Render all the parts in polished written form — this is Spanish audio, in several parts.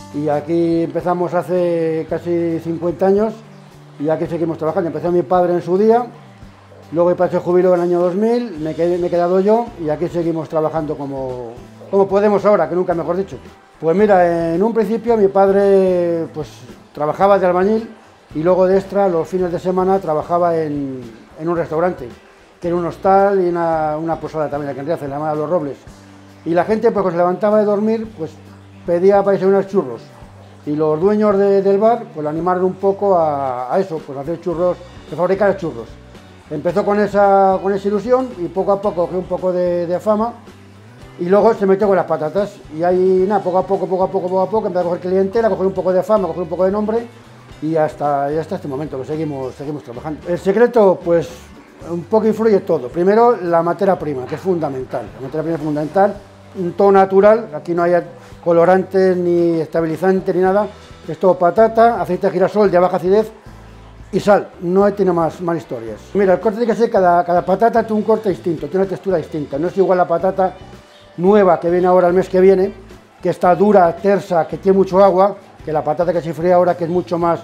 y aquí empezamos hace casi 50 años y aquí seguimos trabajando. Empezó mi padre en su día, luego mi padre se jubiló en el año 2000, me he quedado yo y aquí seguimos trabajando como podemos ahora, que nunca mejor dicho. Pues mira, en un principio mi padre pues trabajaba de albañil y luego de extra los fines de semana trabajaba en un restaurante, que era un hostal y una posada también, aquí en Riaza, se llamaba Los Robles. Y la gente pues cuando se levantaba de dormir pues pedía para irse unos churros y los dueños del bar pues le animaron un poco a eso, pues a hacer churros, a fabricar churros. Empezó con esa ilusión y poco a poco cogió un poco de fama y luego se metió con las patatas y ahí nada, poco a poco empezó a coger clientela, a coger un poco de fama, a coger un poco de nombre y hasta este momento que seguimos trabajando. El secreto pues un poco influye todo. Primero la materia prima, que es fundamental, la materia prima es fundamental, todo natural, aquí no hay colorantes ni estabilizantes ni nada, es todo patata, aceite de girasol de baja acidez y sal, no tiene más historias. Mira, el corte tiene que ser, cada patata tiene un corte distinto, tiene una textura distinta, no es igual la patata nueva que viene ahora el mes que viene, que está dura, tersa, que tiene mucho agua, que la patata que se fríe ahora, que es mucho más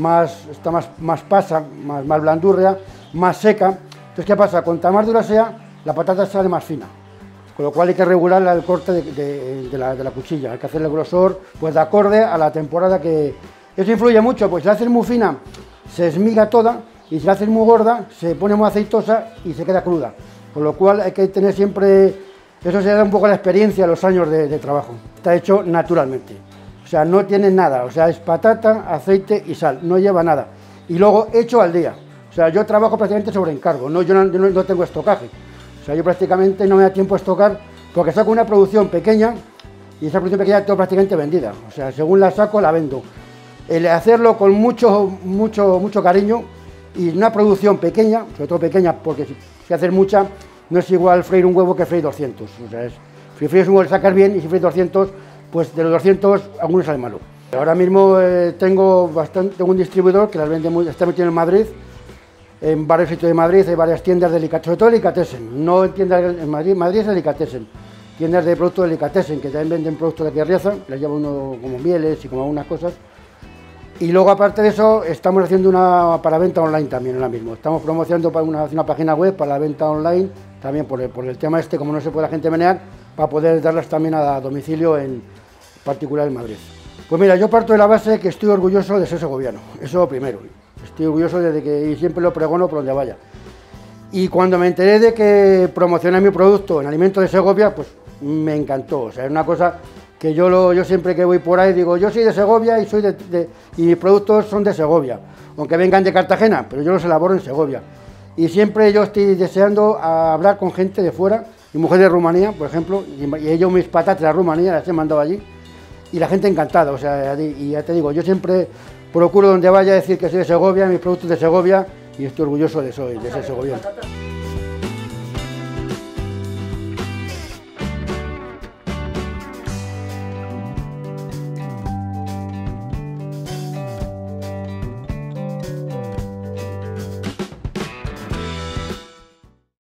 pasa, más blandurria, más seca. Entonces, ¿qué pasa? Cuanta más dura sea, la patata sale más fina, con lo cual hay que regular el corte de la cuchilla, hay que hacerle el grosor pues de acorde a la temporada que... Eso influye mucho, pues si la haces muy fina, se esmiga toda, y si la haces muy gorda, se pone muy aceitosa y se queda cruda, con lo cual hay que tener siempre... Eso se da un poco la experiencia, los años de trabajo. Está hecho naturalmente, o sea, no tiene nada, o sea, es patata, aceite y sal, no lleva nada. Y luego hecho al día, o sea, yo trabajo prácticamente sobre encargo, yo no tengo estocaje. O sea, yo prácticamente no me da tiempo a estocar porque saco una producción pequeña y esa producción pequeña tengo prácticamente vendida. O sea, según la saco, la vendo. El hacerlo con mucho cariño y una producción pequeña, sobre todo pequeña porque si haces mucha, no es igual freír un huevo que freír 200. O sea, si fríes un huevo le sacas bien y si fríes 200, pues de los 200 algunos sale malo. Ahora mismo tengo un distribuidor que las vende está metido en Madrid. En varios sitios de Madrid hay varias tiendas de delicatessen, sobre todo delicatessen, no en tiendas en Madrid es delicatessen, tiendas de productos delicatessen que también venden productos de aquí a Riaza, les lleva uno como mieles y como algunas cosas. Y luego aparte de eso estamos haciendo una para venta online también ahora mismo, estamos promocionando para una página web para la venta online, también por el tema este, como no se puede la gente menear, para poder darlas también a domicilio en particular en Madrid. Pues mira, yo parto de la base que estoy orgulloso de ser segoviano, eso primero. Estoy orgulloso y siempre lo pregono por donde vaya. Y cuando me enteré de que promocioné mi producto en Alimentos de Segovia, pues me encantó. O sea, es una cosa que yo siempre que voy por ahí digo, yo soy de Segovia y mis productos son de Segovia, aunque vengan de Cartagena, pero yo los elaboro en Segovia. Y siempre yo estoy deseando hablar con gente de fuera, mi mujer de Rumanía, por ejemplo, y ellos mis patatas de Rumanía las he mandado allí, y la gente encantada. O sea, y ya te digo, yo siempre procuro donde vaya decir que soy de Segovia, mis productos de Segovia, y estoy orgulloso de ser segoviano.